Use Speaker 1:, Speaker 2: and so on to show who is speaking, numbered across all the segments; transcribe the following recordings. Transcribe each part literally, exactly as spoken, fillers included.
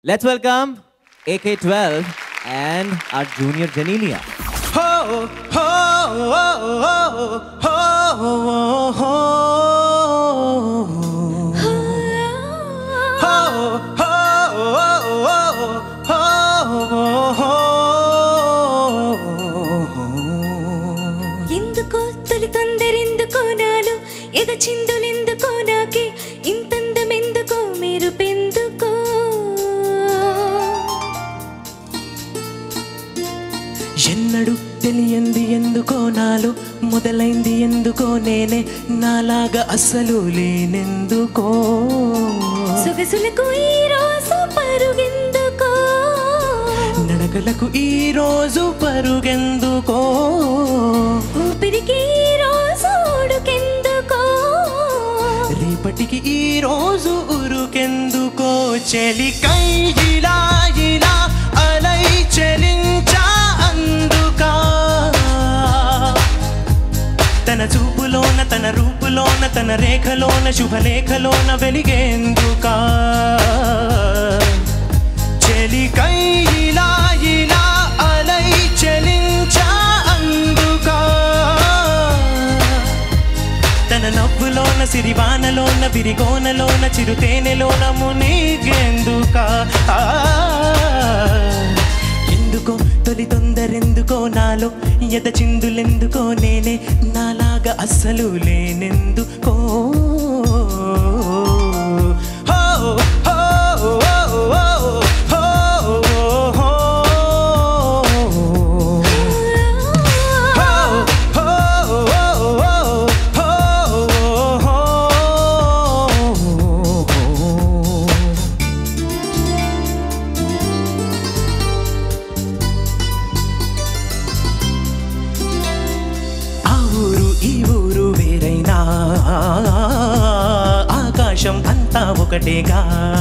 Speaker 1: Let's welcome A K twelve and our junior Janenia. Ho, ho, ho, ho, ho, ho.
Speaker 2: ఎందుకో తొలి తొందరెందుకో నాలో ఎద చిందులెందుకో నాకే ఇంతందమెందుకో మీరు పెందుకో
Speaker 3: ఎన్నడు తెలియంది ఎందుకో నాలో మొదలైంది ఎందుకో నేనే నాలాగా అస్సలు లేనెందుకో
Speaker 2: సొగసులకు ఈ రోజు పరుగెందుకో
Speaker 3: నడకలకు ఈ రోజు పరుగెందుకో
Speaker 2: ఊపిరికి ఈ రోజు ఉడుకెందుకో
Speaker 3: రేపటికి ఈ రోజు ఉరుకెందుకో చెలికై ఇలా ఇలా అలై చెలించా అందుకా తన చూపులోన తన రూపులోన తన రేఖలోన శుభలేఖలోన వెలిగేందుకా చెలికై ఇలా ఇలా అలై చెలించా అందుకా తన నవ్వులోన సిరివానలోన విరిగోనలోన చిరుతేనెలోన మునిగేందుకా ఎందుకో తొలి తొందరెందుకో నాలో ఎద చిందులెందుకో నేనే నాలాగా అస్సలు లేనెందుకో ఆకాశం అంతా ఒకటేగా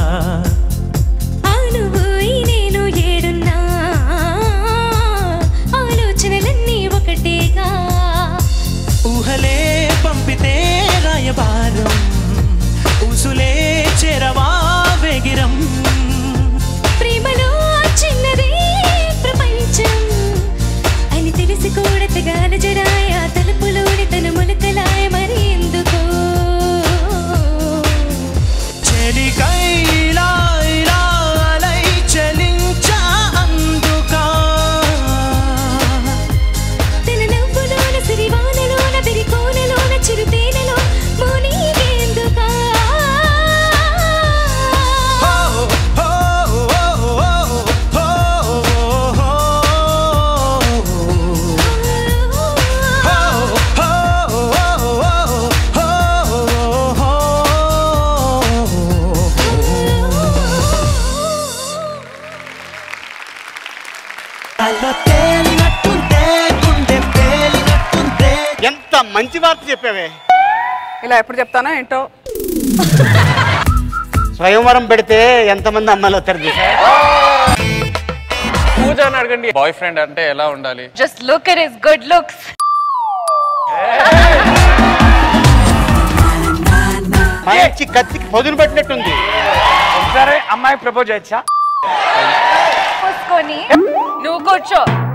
Speaker 2: నువ్వు నేను ఏడున్నా ఆలోచనలన్నీ ఒకటేగా
Speaker 3: ఊహలే పంపితే రాయబారం ఊసులే చెరవా వేగిరం
Speaker 2: ప్రేమలో చిన్నదే ప్రపంచం అని తెలిసి కూడా తెగాల జరాయ తలుపులోని తన ములకలాయ మరి ఎందుకో
Speaker 3: చెలికై ఇలా ఇలా అలై చెలించా అందుకా
Speaker 2: తన నవ్వులోన సిరివానలోన విరికోనలోన చిరుతేనలో మునిగేందుకా
Speaker 4: ఎంత మంచి వార్త చెప్పావే.
Speaker 5: ఇలా ఎప్పుడు చెప్తానో ఏంటో.
Speaker 4: స్వయంవరం పెడితే ఎంతమంది అమ్మాయిలు వస్తారు
Speaker 6: పూజ అని అడగండి. బాయ్ ఫ్రెండ్ అంటే ఎలా ఉండాలి?
Speaker 7: Just look at his good looks.
Speaker 4: మంచి కత్తికి పొదును పెట్టినట్టుంది.
Speaker 5: ఒకసారి అమ్మాయి ప్రపోజ్ చేయొచ్చా?
Speaker 7: పోసుకొని నువ్వు కూర్చో.